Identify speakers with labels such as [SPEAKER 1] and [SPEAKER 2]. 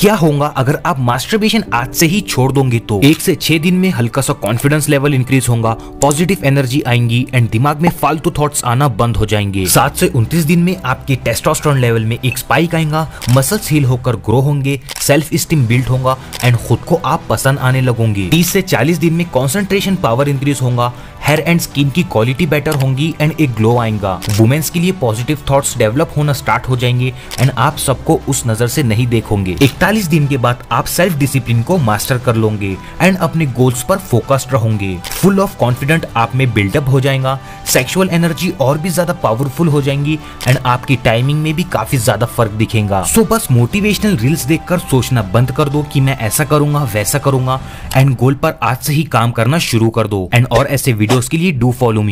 [SPEAKER 1] क्या होगा अगर आप मास्टरबेशन आज से ही छोड़ दोगे तो 1 से 6 दिन में हल्का सा कॉन्फिडेंस लेवल इंक्रीज होगा, पॉजिटिव एनर्जी आएंगी एंड दिमाग में फालतू थॉट्स आना बंद हो जाएंगे। 7 से 29 दिन में आपके टेस्टोस्टेरोन लेवल में एक स्पाइक आएगा, मसल्स हील होकर ग्रो होंगे, सेल्फ स्टीम बिल्ड होगा एंड खुद को आप पसंद आने लगोगे। 30 से 40 दिन में कंसंट्रेशन पावर इंक्रीज होगा, हेयर एंड स्किन की क्वालिटी बेटर होंगी एंड एक ग्लो आएगा। वुमेन्स के लिए पॉजिटिव थॉट्स डेवलप होना स्टार्ट हो जाएंगे एंड आप सबको उस नजर से नहीं देखोगे। 41 दिन के बाद आप सेल्फ डिसिप्लिन को मास्टर कर लोगे एंड अपने गोल्स पर फोकस्ड रहोगे। फुल ऑफ कॉन्फिडेंट आप में बिल्डअप हो जाएगा, सेक्सुअल एनर्जी और भी ज्यादा पावरफुल हो जाएंगी एंड आपकी टाइमिंग में भी काफी ज्यादा फर्क दिखेगा। सो बस मोटिवेशनल रील्स देखकर सोचना बंद कर दो कि मैं ऐसा करूंगा वैसा करूंगा एंड गोल पर आज से ही काम करना शुरू कर दो। एंड और ऐसे वीडियोस के लिए डू फॉलो मी।